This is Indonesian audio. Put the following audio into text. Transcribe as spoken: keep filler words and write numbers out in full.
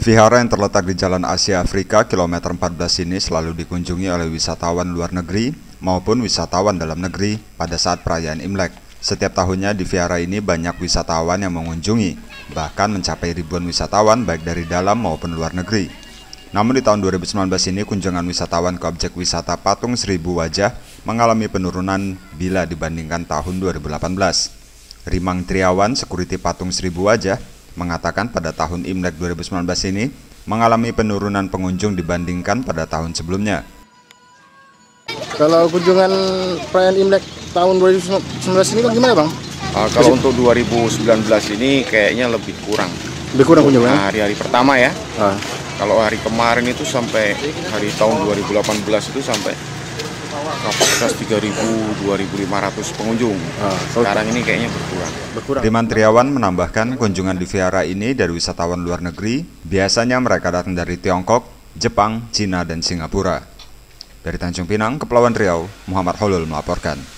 Vihara yang terletak di Jalan Asia Afrika kilometer empat belas ini selalu dikunjungi oleh wisatawan luar negeri maupun wisatawan dalam negeri pada saat perayaan Imlek. Setiap tahunnya di vihara ini banyak wisatawan yang mengunjungi, bahkan mencapai ribuan wisatawan baik dari dalam maupun luar negeri. Namun di tahun dua ribu sembilan belas ini kunjungan wisatawan ke objek wisata Patung Seribu Wajah mengalami penurunan bila dibandingkan tahun dua ribu delapan belas. Rimang Triawan, security Patung Seribu Wajah, mengatakan pada tahun Imlek dua ribu sembilan belas ini mengalami penurunan pengunjung dibandingkan pada tahun sebelumnya. Kalau kunjungan perayaan Imlek tahun dua ribu sembilan belas ini kan gimana, Bang? Uh, kalau Masih... untuk dua ribu sembilan belas ini kayaknya lebih kurang. Lebih kurang kunjungan? Hari-hari pertama ya. Ah. Kalau hari kemarin itu sampai hari tahun dua ribu delapan belas itu sampai kapasitas tiga ribu, dua ribu lima ratus pengunjung. Ah, Sekarang ini kayaknya berkurang. berkurang. Rimang Triawan menambahkan kunjungan di vihara ini dari wisatawan luar negeri, biasanya mereka datang dari Tiongkok, Jepang, Cina, dan Singapura. Dari Tanjung Pinang, Kepulauan Riau, Muhammad Holul melaporkan.